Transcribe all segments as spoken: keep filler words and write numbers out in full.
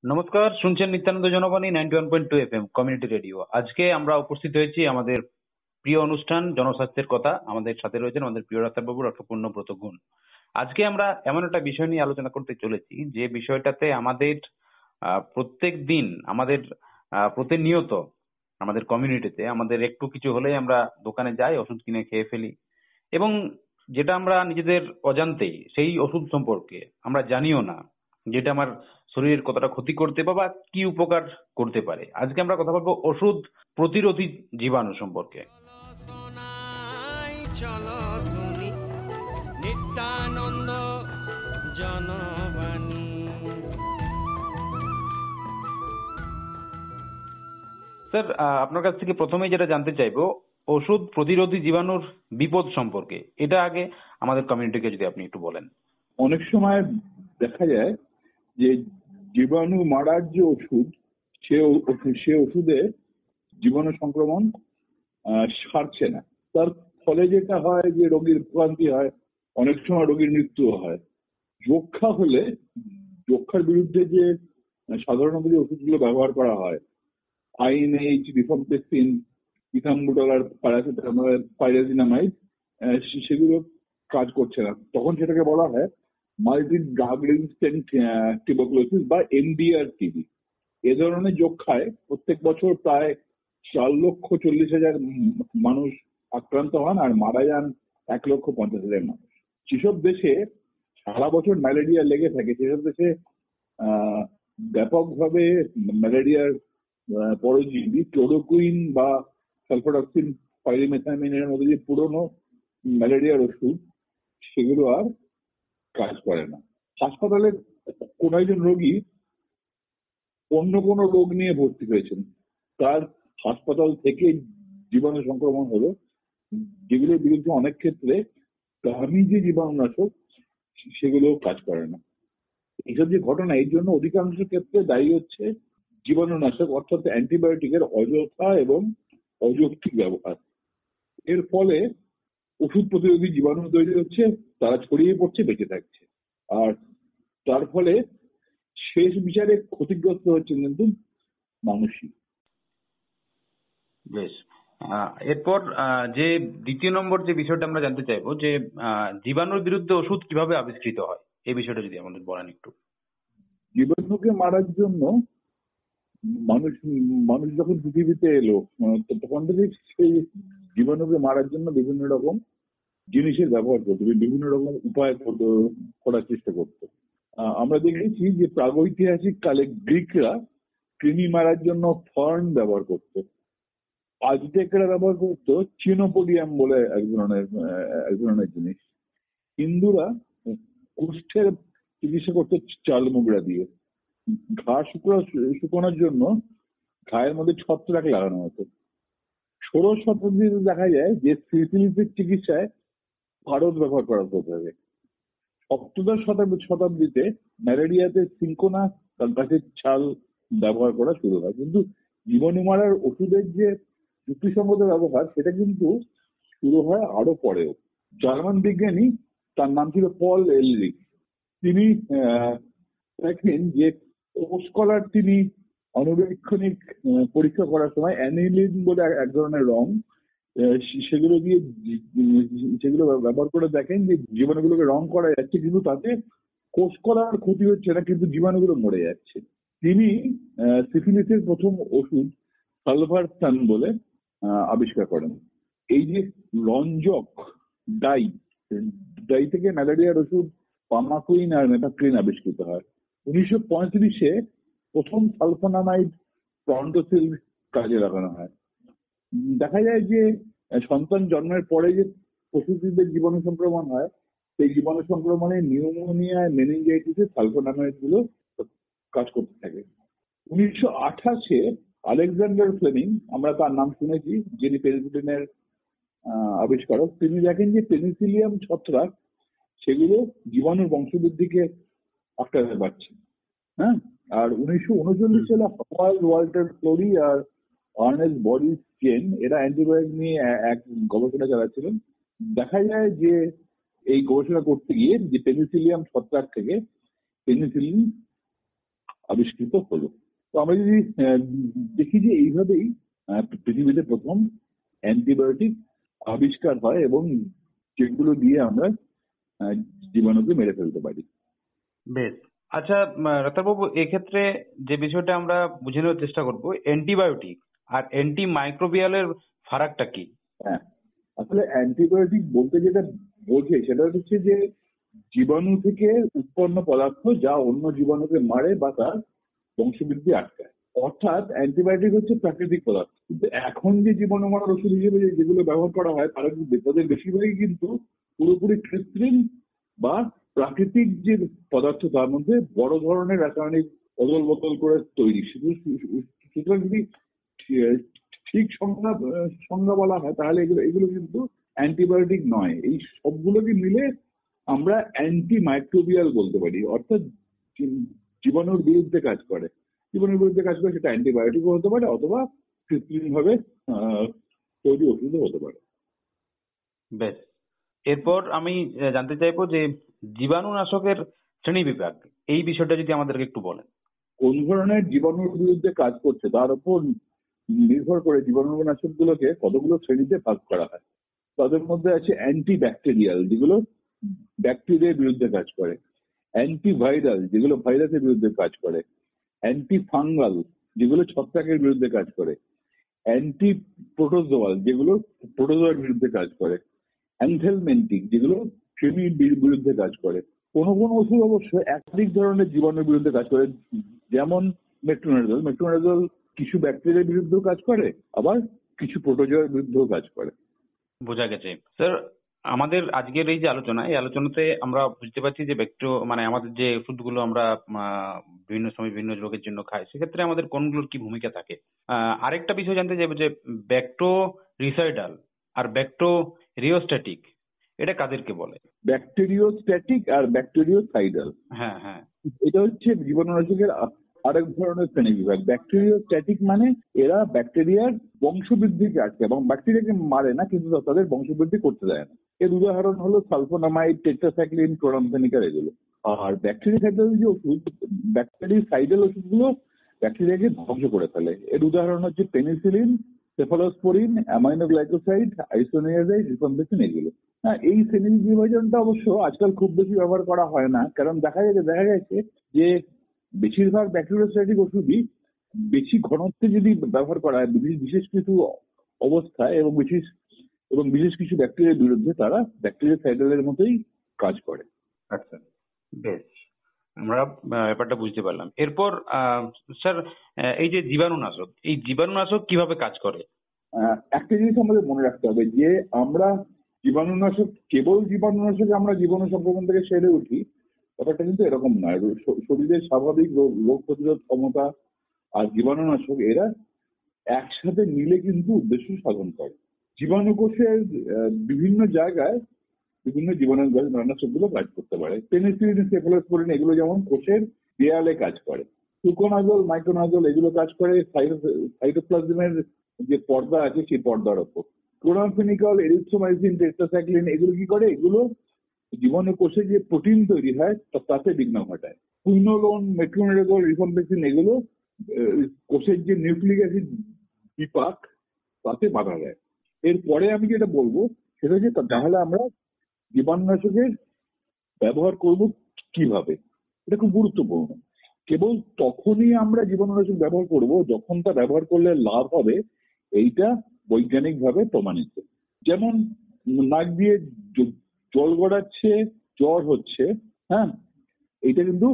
নমস্কার, শুনছেন Nityananda Janabani ninety one point two F M community radio. আজকে আমরা উপস্থিত হয়েছি আমাদের প্রিয় অনুষ্ঠান জনস্বাস্থ্যের কথা। আমাদের সাথে রয়েছেন আমাদের প্রিয় ডাক্তারবাবু ডক্টর পূর্ণব্রত গুণ। আজকে আমরা এমন একটা বিষয় নিয়ে আলোচনা করতে চলেছি যে বিষয়টাতে আমাদের আহ, প্রত্যেক দিন আমাদের আহ, প্রতিনিয়ত আমাদের কমিউনিটিতে আমাদের একটু কিছু হলেই আমরা দোকানে যাই, ওষুধ কিনে খেয়ে ফেলি এবং যেটা আমরা নিজেদের অজান্তেই সেই ওষুধ সম্পর্কে আমরা জানিও না যেটা আমার শরীরের কতটা ক্ষতি করতে পারে বা কি উপকার করতে পারে। আজকে আমরা কথা বলবো ওষুধ প্রতিরোধী জীবাণু সম্পর্কে। শোনাই চলো শুনি নিত্যানন্দ জনবাণী। স্যার, আহ, আপনার কাছ থেকে প্রথমেই যেটা জানতে চাইবো ওষুধ প্রতিরোধী জীবাণুর বিপদ সম্পর্কে, এটা আগে আমাদের কমিউনিটিকে যদি আপনি একটু বলেন। অনেক সময় দেখা যায় যে জীবাণু মারার যে ওষুধ সে ও- সে ওষুধে জীবাণু সংক্রমণ আহ, সারছে না। তার ফলে যেটা হয় যে রোগীর ভোগান্তি হয়, অনেক সময় রোগীর মৃত্যু হয়। যক্ষা হলে যক্ষার বিরুদ্ধে যে সাধারণত যে ওষুধগুলো ব্যবহার করা হয়, আইএনএইচ, রিফাম্পেসিন, ইথাম্বুটল আর প্যারাসিটামল, পাইরাজিনামাইড, সেগুলো কাজ করছে না। তখন সেটাকে বলা হয় মাল্টি ড্রাগ রেজিস্ট্যান্ট টিউবারকুলোসিস বা এমডিআর টিবি। এ ধরনের যক্ষায় প্রত্যেক বছর প্রায় চার লক্ষ চল্লিশ হাজার মানুষ আক্রান্ত হন আর মারা যান এক লক্ষ পঞ্চাশ হাজার মানুষ। যেসব দেশে সারা বছর ম্যালেরিয়া লেগে থাকে সেসব দেশে আহ ব্যাপকভাবে ম্যালেরিয়ার আহ, পরজীবী ক্লোরোকুইন বা সালফাডক্সিন, পাইরিমেথামিনের মধ্যে যে পুরনো ম্যালেরিয়ার ওষুধ সেগুলো আর কাজ করে না। হাসপাতালে কোন একজন রোগী অন্য কোনো রোগ নিয়ে ভর্তি হয়েছেন, তার হাসপাতাল থেকে জীবাণু সংক্রমণ হলো, যেগুলোর বিরুদ্ধে অনেক ক্ষেত্রে দামি যে জীবাণুনাশক সেগুলো কাজ করে না। এইসব যে ঘটনা, এই জন্য অধিকাংশ ক্ষেত্রে দায়ী হচ্ছে জীবাণুনাশক অর্থাৎ অ্যান্টিবায়োটিকের অযথা এবং অযৌক্তিক ব্যবহার। এর ফলে ওষুধ প্রতিরোধী জীবাণু তৈরি হচ্ছে, তারা ছড়িয়ে পড়ছে, বেঁচে থাকছে, আর তার ফলে শেষ বিচারে ক্ষতিগ্রস্ত হচ্ছেন কিন্তু মানুষই। বেশ। আহ, এরপর আহ, যে দ্বিতীয় নম্বর যে বিষয়টা আমরা জানতে চাইবো যে আহ, জীবাণুর বিরুদ্ধে ওষুধ কিভাবে আবিষ্কৃত হয়, এই বিষয়টা যদি আমাদের বলেন একটু। জীবাণুকে মারার জন্য মানুষ মানুষ যখন পৃথিবীতে এলো, আহ, তো তখন থেকে সেই জীবাণুকে মারার জন্য বিভিন্ন রকম জিনিসের ব্যবহার করতো, বিভিন্ন রকম উপায় করতো, করার চেষ্টা করতো। আহ, আমরা দেখেছি যে প্রাগৈতিহাসিক কালে গ্রিকরা কৃমি মারার জন্য ফার্ন ব্যবহার করতো। আজটেকরা ব্যবহার করতো চিনোপোডিয়াম বলে এক ধরনের আহ, এক ধরনের জিনিস। হিন্দুরা কুষ্ঠের চিকিৎসা করতো চাল মুগড়া দিয়ে। ঘা শুকনো শুকোনোর জন্য ঘায়ের মধ্যে ছত্রাক লাগানো হতো। ষোড়শ শতাব্দীতে দেখা যায় যে সিফিলিসের চিকিৎসায় ভারত ব্যবহার করা হতে থাকে। সপ্তদশ শতাব্দী শতাব্দীতে ম্যালেরিয়াতে সিনকোনাস গাছের ছাল ব্যবহার করা শুরু হয়। কিন্তু জীবাণু মারার ওষুধের যে যুক্তিসঙ্গত ব্যবহার সেটা কিন্তু শুরু হয় আরো পরেও। জার্মান বিজ্ঞানী, তার নাম ছিল পল এলরিক, তিনি আহ, দেখেন যে কোষকলার তিনি আণুবীক্ষণিক আহ, পরীক্ষা করার সময় অ্যানিলিন বলে এক এক ধরনের রং, আহ, সে- সেগুলো দিয়ে জি- সেগুলো ব্যবহার করে দেখেন যে জীবাণুগুলোকে রং করা যাচ্ছে, কিন্তু তাতে কোষকলার ক্ষতি হচ্ছে না, কিন্তু জীবাণুগুলো মরে যাচ্ছে। তিনি আহ, সিফিলিসের প্রথম ওষুধ সালভারসান বলে আহ, আবিষ্কার করেন। এই যে রঞ্জক ডাই, ডাই থেকে ম্যালেরিয়ার ওষুধ পামাকুইন আর মেথাক্রিন আবিষ্কৃত হয়। উনিশশো পঁয়ত্রিশে প্রথম সালফোনামাইড প্রন্টোসিল কাজে লাগানো হয়। উম, দেখা যায় যে আহ, সন্তান জন্মের পরে যে প্রসূতিদের জীবাণু সংক্রমণ হয়, সেই জীবাণু সংক্রমণে নিউমোনিয়া, মেনিনজাইটিসে সালফোনামাইড গুলো কাজ করতে থাকে। উনিশশো আঠাশে আলেকজান্ডার ফ্লেমিং, আমরা তার নাম শুনেছি, যিনি পেনিসিলিনের আহ, আবিষ্কারক, তিনি দেখেন যে পেনিসিলিয়াম ছত্রাক সেগুলো জীবাণুর বংশবৃদ্ধিকে আটকাতে পারছে। হ্যাঁ, আর উনিশশো উনচল্লিশ সালে হাওয়ার্ড ওয়াল্টার ফ্লোরি আর আর্নেস্ট বরিস চেন এরা অ্যান্টিবায়োটিক নিয়ে এ- এক গবেষণা চালাচ্ছিলেন। দেখা যায় যে এই গবেষণা করতে গিয়ে যে পেনিসিলিয়াম ছত্রাক থেকে পেনিসিলিন আবিষ্কৃত হলো। তো আমরা যদি আহ, দেখি যে এইভাবেই আহ, পৃথিবীতে প্রথম অ্যান্টিবায়োটিক আবিষ্কার হয় এবং যেগুলো দিয়ে আমরা আহ, জীবাণুকে মেরে ফেলতে পারি। বেশ। আচ্ছা, উম, ডাক্তারবাবু, এক্ষেত্রে যে বিষয়টা আমরা বুঝে নেওয়ার চেষ্টা করব, অ্যান্টিবায়োটিক আর অ্যান্টি মাইক্রোবিয়ালের ফারাকটা কি? হ্যাঁ, আসলে অ্যান্টিবায়োটিক বলতে যেটা বোঝে সেটা হচ্ছে যে জীবাণু থেকে উৎপন্ন পদার্থ যা অন্য জীবাণুকে মারে বা তার বংশবৃদ্ধি আটকায়। অর্থাৎ অ্যান্টিবায়োটিক হচ্ছে প্রাকৃতিক পদার্থ, কিন্তু এখন যে জীবাণু মারার ওষুধ হিসেবে যে- যেগুলো ব্যবহার করা হয় তারা কিন্তু তাদের বেশিরভাগই কিন্তু পুরোপুরি কৃত্রিম বা প্রাকৃতিক যে পদার্থ তার মধ্যে বড় ধরনের রাসায়নিক অদল বদল করে তৈরি। শুধু সুতরাং যদি আহ, ঠিক সংজ্ঞা আহ, সংজ্ঞা বলা হয় তাহলে এগুলো এগুলো কিন্তু অ্যান্টিবায়োটিক নয়। এই সবগুলোকে মিলে আমরা অ্যান্টি মাইক্রোবিয়াল বলতে পারি, অর্থাৎ জী- জীবাণুর বিরুদ্ধে কাজ করে। জীবাণুর বিরুদ্ধে কাজ করে সেটা অ্যান্টিবায়োটিকও হতে পারে অথবা কৃত্রিম ভাবে আহ, তৈরি ওষুধও হতে পারে। বেশ। এরপর আমি আহ, জানতে চাইবো যে জীবাণুনাশকের শ্রেণীবিভাগ, এই বিষয়টা যদি আমাদেরকে একটু বলেন। কোন ধরনের জীবাণুর বিরুদ্ধে কাজ করছে তার উপর নির্ভর করে জীবাণুনাশক গুলোকে কতগুলো শ্রেণীতে ভাগ করা হয়। তাদের মধ্যে আছে অ্যান্টি ব্যাকটেরিয়াল, যেগুলো ব্যাকটেরিয়ার বিরুদ্ধে কাজ করে; অ্যান্টিভাইরাল, যেগুলো ভাইরাসের বিরুদ্ধে কাজ করে; অ্যান্টি ফাঙ্গাল, যেগুলো ছত্রাকের বিরুদ্ধে কাজ করে; অ্যান্টি প্রোটোজোয়াল, যেগুলো প্রোটোজোয়ার বিরুদ্ধে কাজ করে; অ্যানথেলমেন্টিক, যেগুলো কৃমির বি- বিরুদ্ধে কাজ করে। কোনো কোনো ওষুধ অবশ্য একাধিক ধরনের জীবাণুর বিরুদ্ধে কাজ করে, যেমন মেট্রোনাইজল। মেট্রোনাইজল কিছু ব্যাকটেরিয়ার বিরুদ্ধেও কাজ করে, আবার কিছু প্রোটোজোয়ার বিরুদ্ধেও কাজ করে। বোঝা গেছে স্যার। আমাদের আজকের এই যে আলোচনা, এই আলোচনাতে আমরা বুঝতে পারছি যে ব্যাক্টো মানে আমাদের যে ওষুধগুলো আমরা আহ, বিভিন্ন সময় বিভিন্ন রোগের জন্য খাই, সেক্ষেত্রে আমাদের কোনগুলোর কি ভূমিকা থাকে। আহ, আরেকটা বিষয় জানতে চাইবো যে ব্যাক্টো রিসাইডাল আর ব্যাক্টো রিওস্ট্যাটিক, এটা কাদেরকে বলে? ব্যাকটেরিওস্ট্যাটিক আর ব্যাকটেরিওসাইডাল, হ্যাঁ, হ্যাঁ। এটা হচ্ছে জীবাণুনাশকের আ- আরেক ধরনের শ্রেণী বিভাগ। ব্যাকটেরিওস্ট্যাটিক মানে এরা ব্যাকটেরিয়ার বংশবৃদ্ধিকে আটকে এবং ব্যাকটেরিয়াকে মারে না, কিন্তু তাদের বংশবৃদ্ধি করতে দেয় না। এর উদাহরণ হলো সালফোনামাইড, টেট্রাসাইক্লিন, ক্লোরামফেনিকাল, এগুলো। আর ব্যাকটেরিয়াসাইডাল যে ওষুধ, ব্যাকটেরিয়াসাইডাল ওষুধগুলো ব্যাকটেরিয়াকে ধ্বংস করে ফেলে। এর উদাহরণ হচ্ছে penicillin, cephalosporin, aminoglycoside, isoniazid, rifampicin, এগুলো। হ্যাঁ, এই শ্রেণী বিভাজনটা অবশ্য আজকাল খুব বেশি ব্যবহার করা হয় না, কারণ দেখা যাচ্ছে দেখা যাচ্ছে যে বেশিরভাগ ব্যাকটেরিওস্ট্যাটিক ওষুধই বেশি ঘনত্বে যদি ব্যবহার করা হয় বিশেষ বিশেষ কিছু অবস্থায় এবং বিশেষ এবং বিশেষ কিছু ব্যাকটেরিয়ার বিরুদ্ধে, তারা ব্যাকটেরিয়াসাইডালের মতোই কাজ করে। আচ্ছা, বেশ। আমরা আহ, ব্যাপারটা বুঝতে পারলাম। এরপর আহ, স্যার, আহ, এই যে জীবাণুনাশক, এই জীবাণুনাশক কিভাবে কাজ করে? আহ, একটা জিনিস আমাদের মনে রাখতে হবে যে আমরা জীবাণুনাশক, কেবল জীবাণুনাশকে আমরা জীবাণু সংক্রমণ থেকে সেরে উঠি, ব্যাপারটা কিন্তু এরকম নয়। শ- শরীরের স্বাভাবিক রোগ রোগ প্রতিরোধ ক্ষমতা আর জীবাণুনাশক, এরা একসাথে মিলে কিন্তু উদ্দেশ্য সাধন করে। জীবাণু কোষের আহ, বিভিন্ন জায়গায় বিভিন্ন জীবাণুনাশক গুলো কাজ করতে পারে। পেনিসিলিন, সেফালোস্পোরিন, এগুলো যেমন কোষের দেয়ালে কাজ করে। সুকোনাজল, মাইক্রোনাজল, এগুলো কাজ করে সাইটোপ্লাজমের যে পর্দা আছে সেই পর্দার ওপর। ক্লোরামফেনিকল, এরিথ্রোমাইসিন, টেট্রাসাইক্লিন, এগুলো কি করে? এগুলো জীবাণু কোষে যে প্রোটিন তৈরি হয় তা- তাতে বিঘ্ন ঘটায়। কুইনোলোন, মেট্রোনাইজল, রিফাম্পিসিন, এগুলো আহ, কোষের যে নিউক্লিক অ্যাসিড বিপাক তাতে বাধা দেয়। এরপরে আমি যেটা বলবো সেটা হচ্ছে তা- তাহলে আমরা জীবাণুনাশকের ব্যবহার করব কিভাবে। এটা খুব গুরুত্বপূর্ণ। কেবল তখনই আমরা জীবাণুনাশক ব্যবহার করব যখন তা ব্যবহার করলে লাভ হবে, এইটা বৈজ্ঞানিকভাবে প্রমাণিত। যেমন নাক দিয়ে জ- জল গড়াচ্ছে, জ্বর হচ্ছে, হ্যাঁ, এটা কিন্তু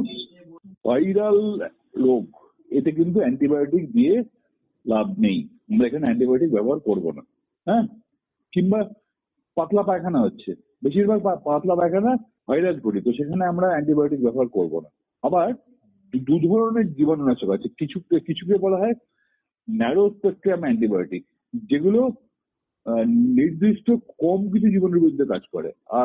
ভাইরাল রোগ। এতে কিন্তু অ্যান্টিবায়োটিক দিয়ে লাভ নেই, আমরা এখানে অ্যান্টিবায়োটিক ব্যবহার করব না। হ্যাঁ, কিংবা পাতলা পায়খানা হচ্ছে, বেশিরভাগ পা- পাতলা পায়খানা ভাইরাস ঘটিত, সেখানে আমরা অ্যান্টিবায়োটিক ব্যবহার করব না। আবার দু- দু ধরনের জীবাণুনাশক আছে। কিছু কিছুকে বলা হয় ন্যারো স্পেকট্রাম অ্যান্টিবায়োটিক, যেগুলো আহ, নির্দিষ্ট কম কিছু জীবাণুর বিরুদ্ধে কাজ করে। আর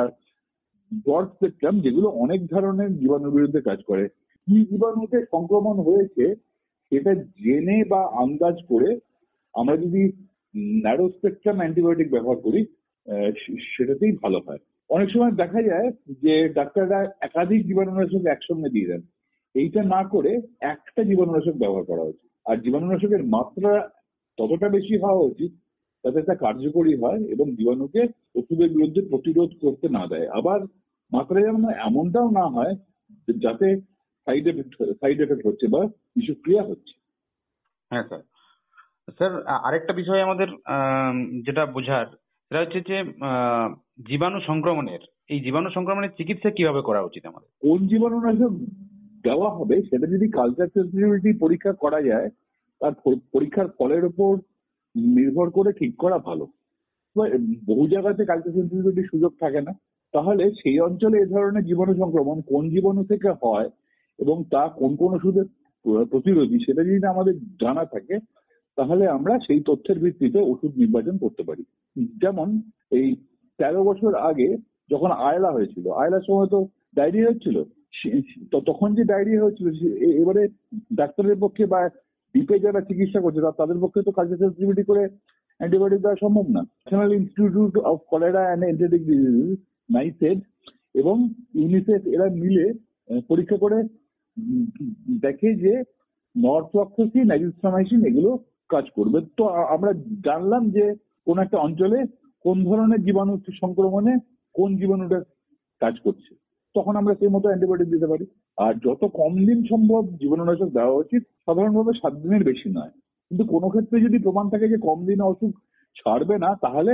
ব্রড স্পেকট্রাম, যেগুলো অনেক ধরনের জীবাণুর বিরুদ্ধে কাজ করে। কি জীবাণুতে সংক্রমণ হয়েছে সেটা জেনে বা আন্দাজ করে আমরা যদি ন্যারো স্পেকট্রাম অ্যান্টিবায়োটিক ব্যবহার করি, আহ, সে- সেটাতেই ভালো হয়। অনেক সময় দেখা যায় যে ডাক্তাররা একাধিক জীবাণুনাশক একসঙ্গে দিয়ে দেন। এইটা না করে একটা জীবাণুনাশক ব্যবহার করা উচিত। আর জীবাণুনাশকের মাত্রা ততটা বেশি হওয়া উচিত যাতে তা কার্যকরী হয় এবং জীবাণুকে ওষুধের বিরুদ্ধে প্রতিরোধ করতে না দেয়। আবার মাত্রা যেমন এমনটাও না হয় যাতে সাইড এফেক্ট সাইড এফেক্ট হচ্ছে বা বিষক্রিয়া হচ্ছে। হ্যাঁ স্যার। স্যার আ- আরেকটা বিষয় আমাদের আম, যেটা বোঝার সেটা হচ্ছে যে আহ, জীবাণু সংক্রমণের এই জীবাণু সংক্রমণের চিকিৎসা কিভাবে করা উচিত আমাদের? কোন জীবাণুনাশক দেওয়া হবে সেটা যদি কালচার সেন্সিটিভিটি পরীক্ষা করা যায়, তার প- পরীক্ষার ফলের উপর নির্ভর করে ঠিক করা ভালো। এবার বহু জায়গাতে কালচার সেন্সিটিভিটির সুযোগ থাকে না, তাহলে সেই অঞ্চলে এ ধরনের জীবাণু সংক্রমণ কোন জীবাণু থেকে হয় এবং তা কোন কোন ওষুধের প্রতিরোধী সেটা যদি আমাদের জানা থাকে, তাহলে আমরা সেই তথ্যের ভিত্তিতে ওষুধ নির্বাচন করতে পারি। যেমন এই তেরো বছর আগে যখন আয়লা হয়েছিল, আয়লার সময় তো ডায়রিয়া হচ্ছিল, সে- তো তখন যে ডায়রিয়া হচ্ছিল সে- এ- এবারে ডাক্তারের পক্ষে বা ডিপে যারা চিকিৎসা করছে তা- তাদের পক্ষে তো কালচার সেন্সিটিভিটি করে অ্যান্টিবায়োটিক দেওয়া সম্ভব না। National institute of cholera and enteric disease NICED এবং ইউনিসেফ এরা মিলে আহ, পরীক্ষা করে উম, দেখে যে নর্থওয়াক্সিন, অ্যাজিথ্রোমাইসিন এগুলো কাজ করবে। তো আ- আমরা জানলাম যে কোন একটা অঞ্চলে কোন ধরনের জীবাণু সংক্রমণে কোন জীবাণুটা কাজ করছে, তখন আমরা সেই মতো অ্যান্টিবায়োটিক দিতে পারি। আর যত কম দিন সম্ভব জীবাণুনাশক দেওয়া উচিত, সাধারণভাবে সাত দিনের বেশি নয়। কিন্তু কোনো ক্ষেত্রে যদি প্রমাণ থাকে যে কম দিনে অসুখ ছাড়বে না, তাহলে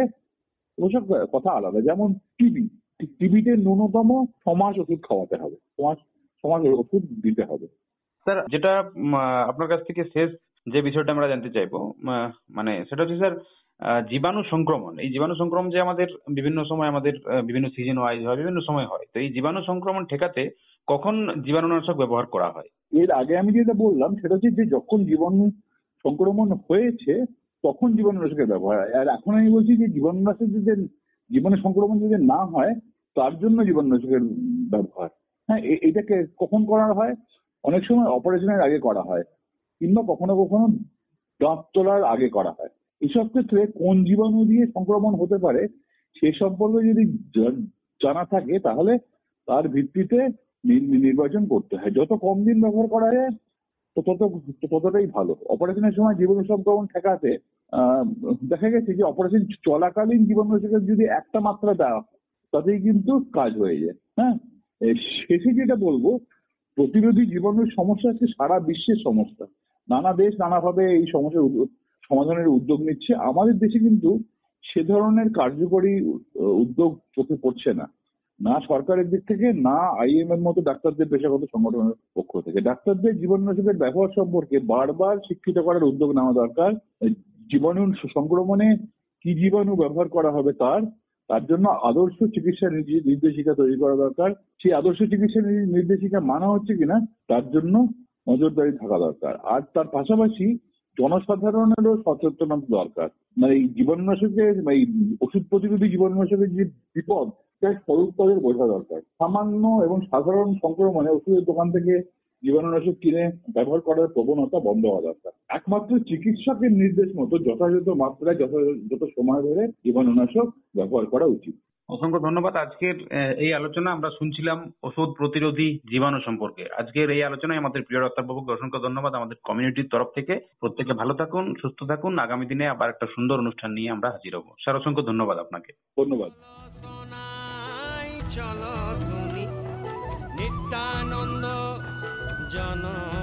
ওসব কথা আলাদা। যেমন টিবি, টিবিতে ন্যূনতম ছ মাস ওষুধ খাওয়াতে হবে, ছ মাস ছ মাস ওষুধ দিতে হবে। স্যার যেটা উম, আহ, আপনার কাছ থেকে শেষ যে বিষয়টা আমরা জানতে চাইবো, আহ, মানে সেটা হচ্ছে স্যার আহ, জীবাণু সংক্রমণ। এই জীবাণু সংক্রমণ যে আমাদের বিভিন্ন সময় আমাদের আহ, বিভিন্ন সিজন ওয়াইজ হয়, বিভিন্ন সময় হয়, তো এই জীবাণু সংক্রমণ ঠেকাতে কখন জীবাণুনাশক ব্যবহার করা হয়? এর আগে আমি যেটা বললাম সেটা হচ্ছে যে যখন জীবাণু সংক্রমণ হয়েছে তখন জীবাণুনাশকের ব্যবহার। আর এখন আমি বলছি যে জীবাণুনাশক যদি জীবাণু সংক্রমণ যদি না হয় তার জন্য জীবাণুনাশকের ব্যবহার। হ্যাঁ, এ- এটাকে কখন করা হয়? অনেক সময় অপারেশনের আগে করা হয়, কিংবা কখনো কখনো দাঁত তোলার আগে করা হয়। এসব ক্ষেত্রে কোন জীবাণু দিয়ে সংক্রমণ হতে পারে সে সম্পর্কে যদি জা- জানা থাকে, তাহলে তার ভিত্তিতে নি- নির্বাচন করতে হয়। যত কম দিন ব্যবহার করা যায় তো তত ততটাই ভালো। অপারেশনের সময় জীবাণু সংক্রমণ ঠেকাতে আহ, দেখা গেছে যে অপারেশন চলাকালীন জীবাণুনাশকের যদি একটা মাত্রা দেওয়া হয়, তাতেই কিন্তু কাজ হয়ে যায়। হ্যাঁ, এ শেষে যেটা বলবো, প্রতিরোধী জীবাণুর সমস্যা হচ্ছে সারা বিশ্বের সমস্যা। নানা দেশ নানাভাবে এই সমস্যার উদ- সমাধানের উদ্যোগ নিচ্ছে। আমাদের দেশে কিন্তু সে ধরনের কার্যকরী উ- উদ্যোগ চোখে পড়ছে না, না সরকারের দিক থেকে, না আইএম এর মতো ডাক্তারদের পেশাগত সংগঠনের পক্ষ থেকে। ডাক্তারদের জীবাণুনাশকের ব্যবহার সম্পর্কে বারবার শিক্ষিত করার উদ্যোগ নেওয়া দরকার। জীবাণু সংক্রমণে কি জীবাণু ব্যবহার করা হবে তার তার জন্য আদর্শ চিকিৎসা নির্দে- নির্দেশিকা তৈরি করা দরকার। সেই আদর্শ চিকিৎসা নি- নির্দেশিকা মানা হচ্ছে কিনা তার জন্য নজরদারি থাকা দরকার। আর তার পাশাপাশি জনসাধারণেরও সচেতনতা দরকার। মানে এই জীবাণুনাশকের এই ওষুধ প্রতিরোধী জীবাণুনাশকের যে বিপদ, তার স্বরূপ তাদের বোঝা দরকার। সামান্য এবং সাধারণ সংক্রমণে ওষুধের দোকান থেকে জীবাণুনাশক কিনে ব্যবহার করার প্রবণতা বন্ধ হওয়া দরকার। একমাত্র চিকিৎসকের নির্দেশ মতো যথাযথ মাত্রায় যথাযথ সময় ধরে জীবাণুনাশক ব্যবহার করা উচিত। অসংখ্য ধন্যবাদ। আজকের আহ, এই আলোচনা আমরা শুনছিলাম ওষুধ প্রতিরোধী জীবাণু সম্পর্কে। আজকের এই আলোচনায় আমাদের প্রিয় ডাক্তারবাবুকে অসংখ্য ধন্যবাদ আমাদের কমিউনিটির তরফ থেকে। প্রত্যেকে ভালো থাকুন, সুস্থ থাকুন। আগামী দিনে আবার একটা সুন্দর অনুষ্ঠান নিয়ে আমরা হাজির হব। স্যার অসংখ্য ধন্যবাদ আপনাকে। ধন্যবাদ। শোনাই চলো শুনি নিত্যানন্দ জন